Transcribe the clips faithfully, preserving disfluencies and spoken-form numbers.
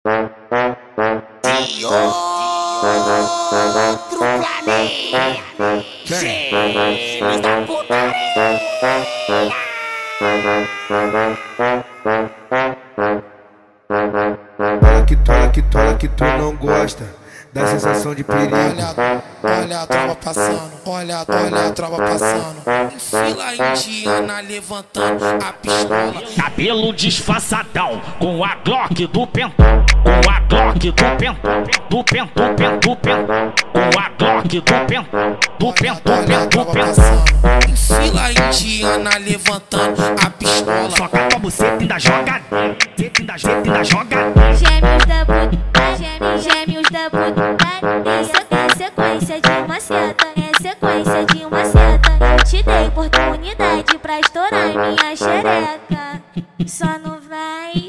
De outro planeta, gêmeos da putaria. Olha que tu, olha que tu, olha que tu não gosta da sensação de perigo. Olha, olha a tropa passando, olha, olha a tropa passando. Em fila indiana levantando a pistola. Cabelo disfarçadão com a Glock do pentão, com a Glock do pentão, do pentão, do pentão, com a Glock do pentão, do pentão, do pentão. Em fila indiana levantando a pistola. Soca pra você e ainda joga, você ainda joga, ainda joga. Gêmeos da puta, gêmeos, gêmeos da puta. É sequência de uma seta, é sequência de uma seta. Eu te dei oportunidade pra estourar minha xereca. Só não vai.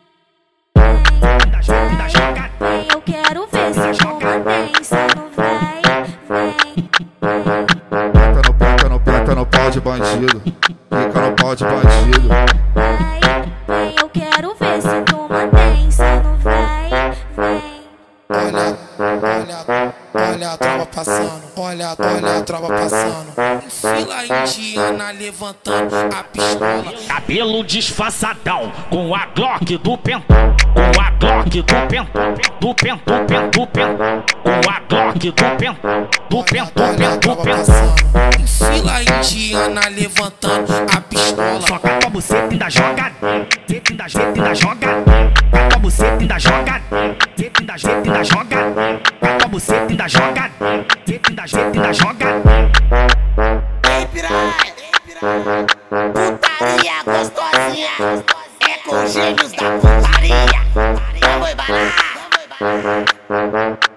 Vem, vem, eu quero ver se tu mantém. Só não vai, vem, vem. Pica no, pica no, pica no pau de bandido. Pica no pau de bandido. Vai, vem, eu quero ver se tu mantém. Só não vai, vem. Olha, olha, olha a tropa passando, olha, olha a tropa passando. Em fila indiana levantando a pistola. Cabelo disfarçadão com a Glock do pentão, com a Glock do pentão, do pentão, do pentão, com a Glock do pentão, do pentão, Olha a do tropa pentão. passando. Em fila indiana levantando a pistola. Soca pra você e ainda joga, você ainda joga, ainda joga. Pra você e ainda joga, você ainda joga, ainda joga. Pra você e ainda joga, você ainda joga, ainda joga. Ei, piranha, putaria gostosinha, é com gêmeos da putaria. Vamos embalar.